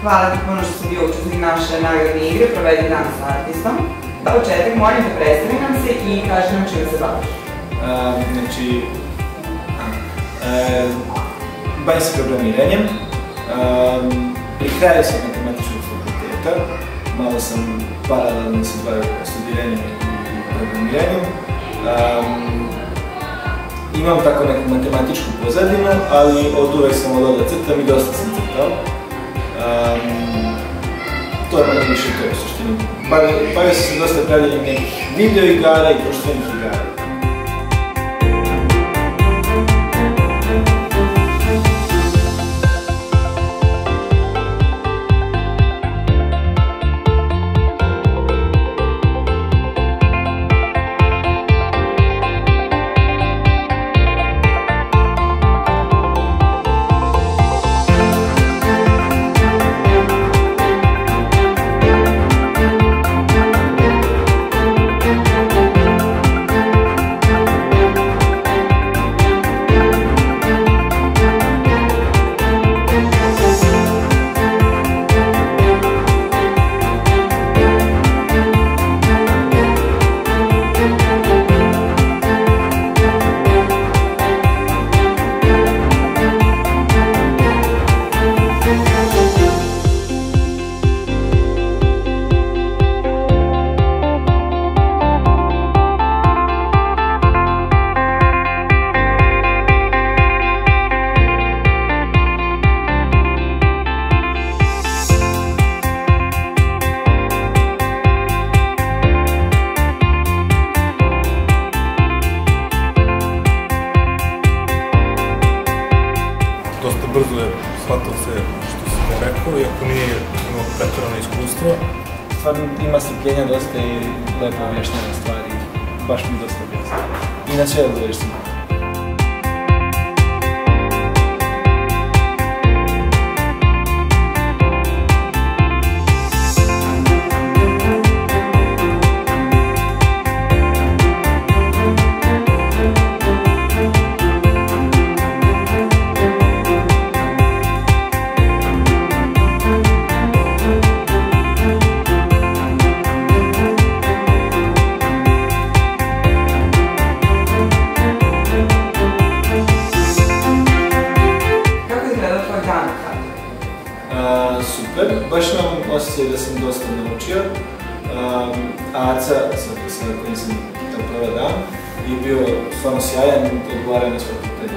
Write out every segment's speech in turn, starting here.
Hvala ti puno što si bio učesnik naše nagradne igre Provedi dan sa artistom. Da početak molim da predstavi nam se i kaži nam čime se baviš. Znači, bavim se programiranjem. Pri kraju sam matematičkog fakulteta. Malo sam paralelno se bavio studiranjem i programiranjem. Imam tako neku matematičku pozadinu, ali od uvek sam volao da crtam i dosta sam crtao. To je malo više to u suštini. Bavio sam se dosta pravljenjem nekih video igara i društvenih igara. Dosta brzo je shvatao sve što si mi rekao, iako nije imao preterano iskustvo. Stvarno ima strpljenja dosta i lepo objašnjava stvari, baš mi dosta objasnio. I na sve odgovoriš sam. Super, baš imam osjećaj da sam dosta naučio. Aca, sa kojim sam tam prvi dan, je bio stvarno sjajan, odgovarao na sve pitanje.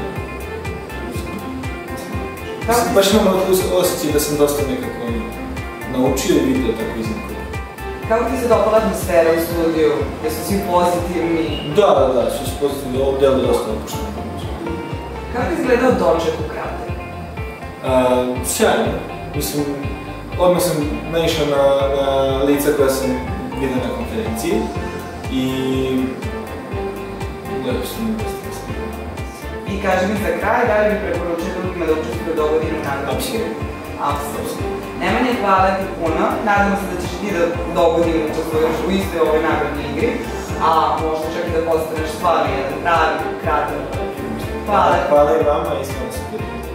Baš imam osjećaj da sam dosta nekako naučio i vidio tako iznako. Kako ti se dopala atmosfera u studiju? Da su svi pozitivni? Da, svi su pozitivni, ovo delo je dosta opušteno. Kako je izgledao doček u Krateru? Sjajno. Mislim, odmah sam naišao na lica koja sam vidio na konferenciji i lepo sam mi dosta. I kaži mi za kraj, da li bi preporučio drugima da učestvuju dogodinu u nagradnoj igri? Apsolutno. Nemanja, hvala ti puno. Nadamo se da ćeš ti da dogodinu učestvuješ u istoj ovoj nagradnoj igri, a možda čak i da postaneš stvarno jedan pravi Krater. Hvala. Hvala i vama i stvarno se